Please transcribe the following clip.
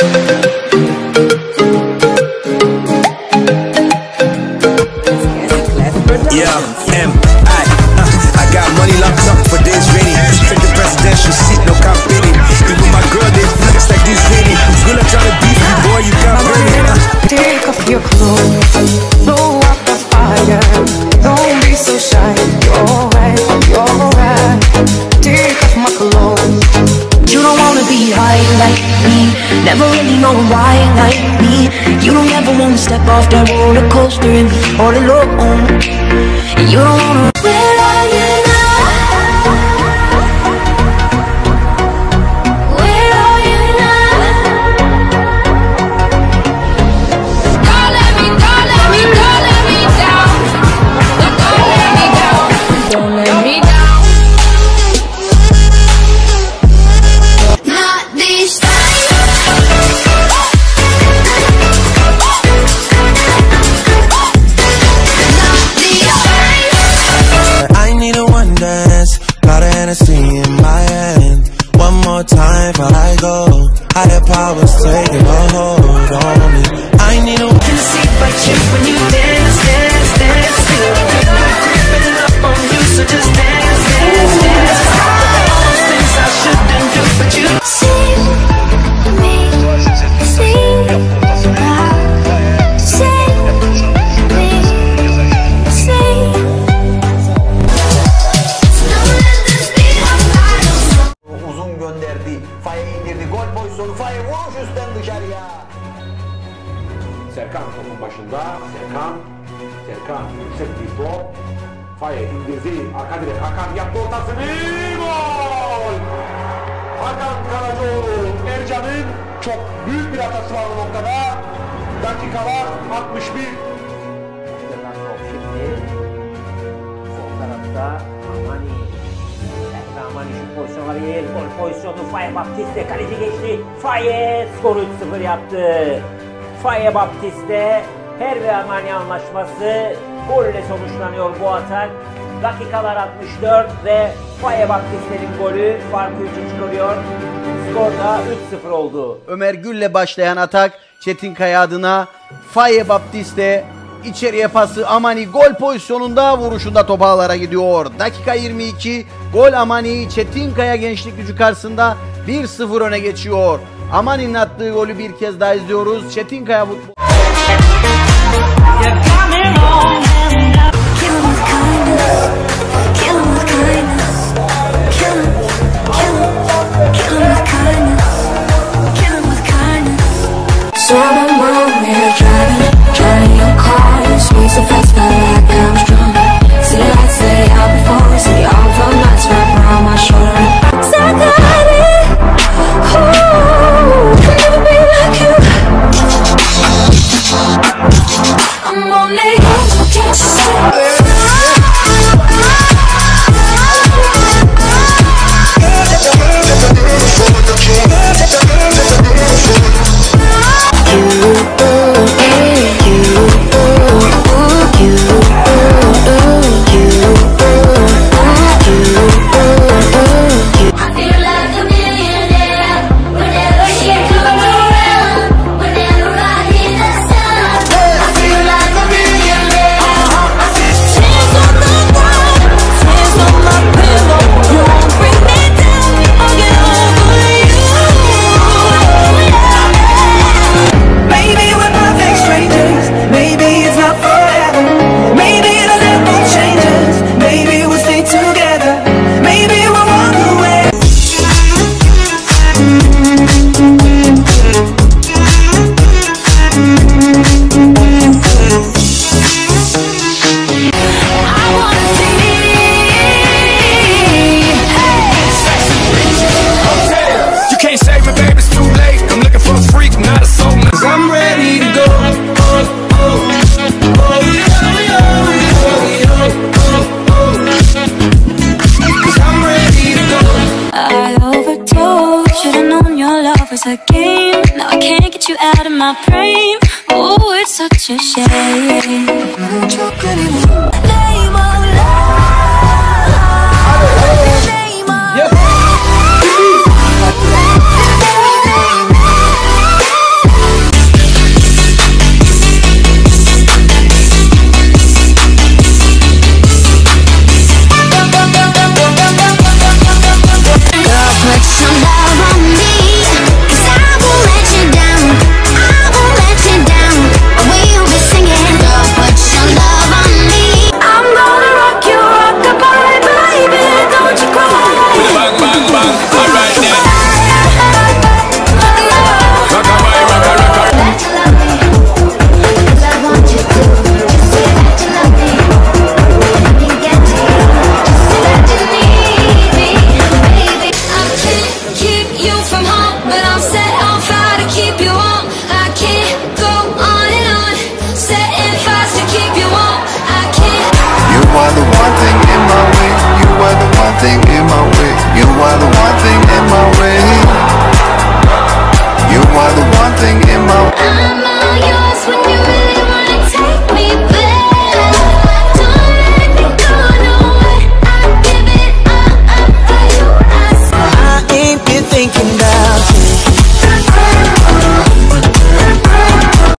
I got money locked up for this ready. Take the presidential seat, no cop bidding. Even my girl, they flex like this lady. Girl, I'm trying to beat you, boy, you got burning. Take off your clothes, blow up the fire. Don't be so shy, you're right, you're right. Take off my clothes. You don't wanna be high like me, never really know why like me. You don't ever wanna step off that roller coaster and be all alone. You don't wanna. Where are you now? Where are you now? Don't let me down. Don't let me down. Don't let me down. Not this time. In my hand, one more time before I go. Higher powers taking a hold on me. I need a Can see but you when you dance, dance, dance. Creeping up on you, so just dance, dance, dance. All those things I shouldn't do, but you See me, see now. See me, see. Uzun gönderdi. Faye indirdi. Gol pozisyonu. Faye vuruş üstten dışarıya. Serkan topun başında. Serkan yüksek bir top. Faye indirdi. Arka direk. Hakan yaptı ortasını. Gol! Hakan Karacaoğlu. Ercan'ın çok büyük bir hatası var o noktada. Dakikalar 61. Şimdi sol tarafta Amani şu pozisyon alabilir. Gol pozisyonu Faye Baptiste. Kaleci geçti. Faye skoru 3-0 yaptı. Faye Baptiste her ve Amani anlaşması golle sonuçlanıyor bu atak. Dakikalar 64 ve Faye Baptiste'nin golü farkı 3'e çıkarıyor. Skor da 3-0 oldu. Ömer Gül'le başlayan atak Çetinkaya adına. Faye Baptiste içeriye pası, Amani gol pozisyonunda, vuruşunda top ağlara gidiyor. Dakika 22, gol Amani. Çetinkaya Gençlik Gücü karşısında 1-0 öne geçiyor. Amani'nin attığı golü bir kez daha izliyoruz. Çetinkaya futbol. was a game. Now I can't get you out of my brain. Oh, it's such a shame.